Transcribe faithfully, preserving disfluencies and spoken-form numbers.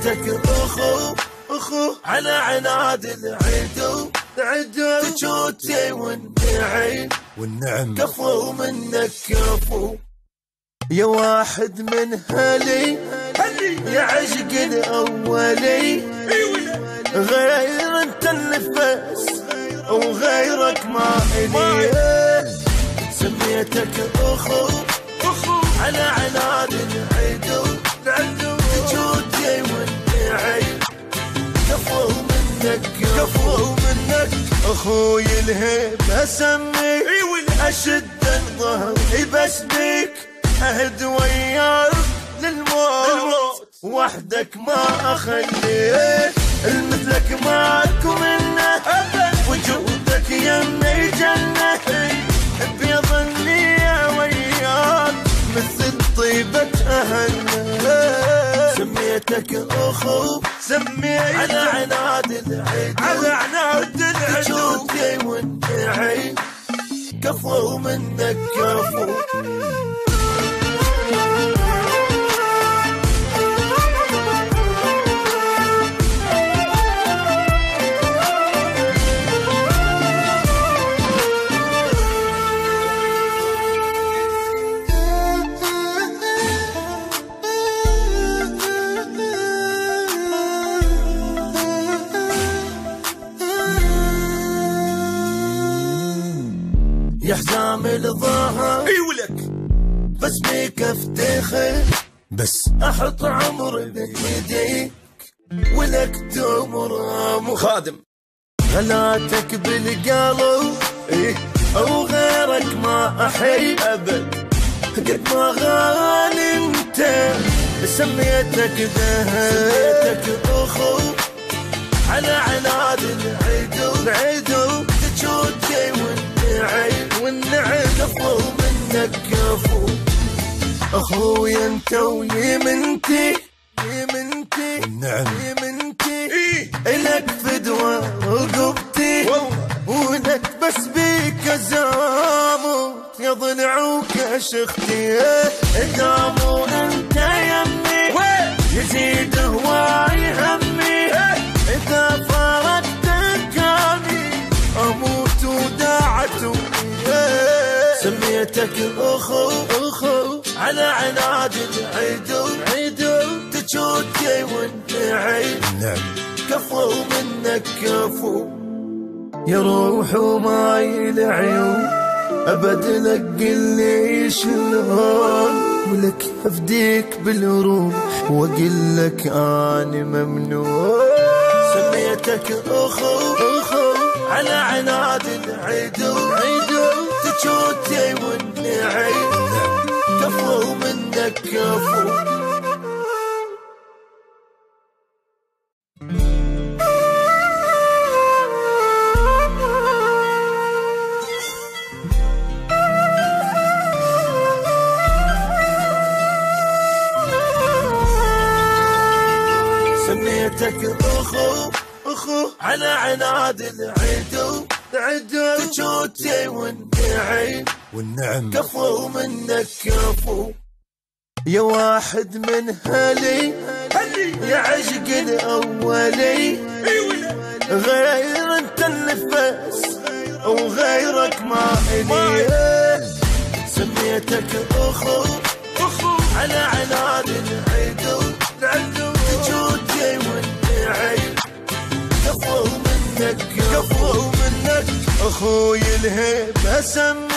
سميتك اخو اخو على عناد العدو العدو تجوتي والنعيم والنعم كفو منك كفو يا واحد من هلي يا عشق الاولي غير انت النفس وغيرك ما الي سميتك اخو اخو على عناد العدو العدو تجوتي والنعيم كفو منك كفو منك اخوي الهيب اسميك اشد الظهر بس بيك اهد وياك للموت وحدك ما اخليك المثلك ماكو منه وجودك يمي جنة بيض النية وياك مثل طيبة أهلنا سميتك أخو سميتك على عناد العدو على عناد العدو تجوتي والنعيم كفو منك كفو يا حزام الظهر اي ولك بس بيك افتخر بس احط عمري بين يديك ولك تمر خادم غلاتك بالقلب ايه او غيرك ما احب ابد قد ما غالي انت سميتك ذهب سميتك اخو على عناد العدو العدو تجوتي والنعيم والنعيم كفو منك كفو اخويا انت ويمنتي يمنتي والنعم يمنتي الك فدوى رقبتي ولك بس بيك زاموت يا ضلعوك شختي دامو انت يمي يزيد هواي همي اذا فارقتك اني اموت وداعته سميتك اخو اخو على عناد العدو عدو تجوتي والنعيم نعم كفو منك كفو يا روح وماي العيون ابد لك قلي شلون ولك افديك بالروح واقول لك اني ممنون سميتك اخو اخو على عناد العدو عدو تجوتي والنعيم كفو منك كفو سميتك اخو اخو على عناد العدو العدو تجوتي والنعيم والنعم كفو منك كفو يا واحد من هلي يا عشق الاولي غير انت النفس وغيرك ما الي سميتك اخو اخو على عناد العدو العدو تجوتي والنعيم كفو منك كفو منك اخوي الهيب اسم